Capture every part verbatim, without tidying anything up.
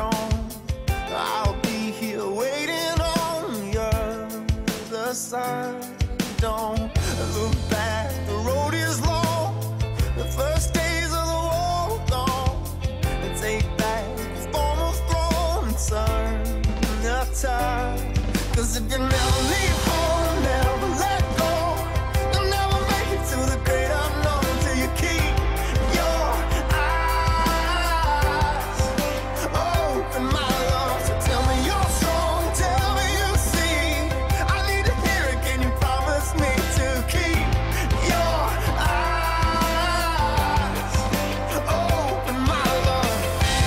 don't, I'll be here waiting on the other side. Don't look back, the road is long, the first days of the war gone, and take back the former throne and turn the tide. Cause if you never leave home, never let go, you'll never make it to the great unknown till you keep your eyes open, my love. So tell me you're strong, tell me you see. I need to hear it, can you promise me to keep your eyes open, my love?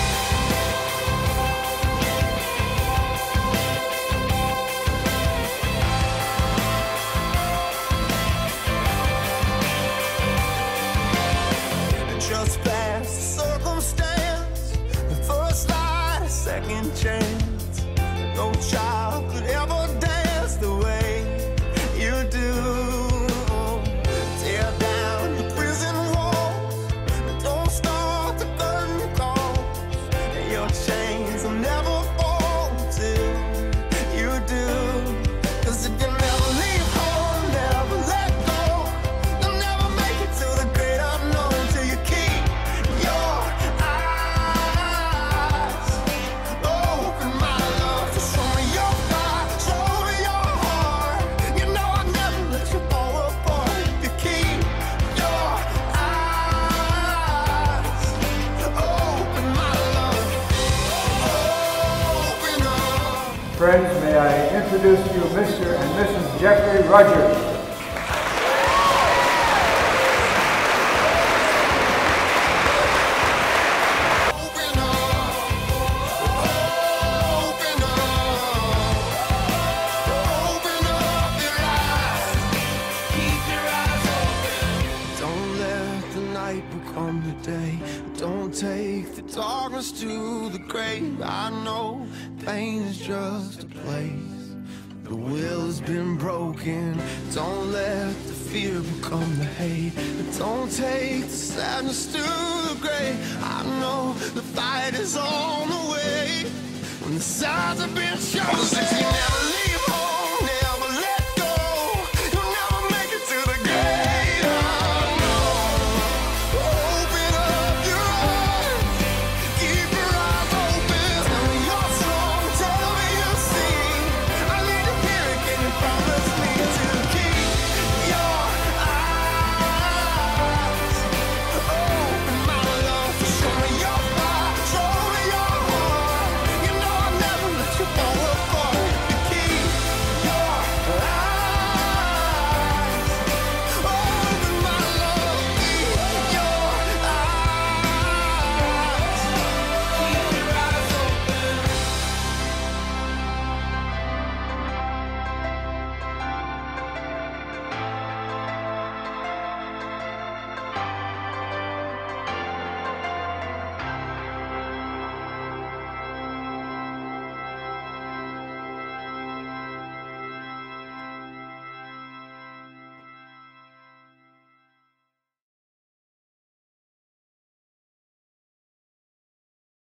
Just past the circumstance, the first light, a second chance. No child could ever dance the way you do. Tear down the prison walls, don't start the curtain calls. Your chains will never fall till you do. Cause if you never leave home, never let go, you'll never make it to the great unknown till you keep your eyes open, my love. So show me your fire, show me your heart. You know I'll never let you fall apart if you keep your eyes open, my love. Open up. Friends, may I introduce to you Mister and Missus Jeffrey Rogers. Open up, open up, open up your eyes, keep your eyes open. Don't let the night become the day, don't take the darkness to the grave. I know pain is just a place, the will has been broken. Don't let the fear become the hate, don't take the sadness to the grave. I know the fight is on the way when the signs have been chosen.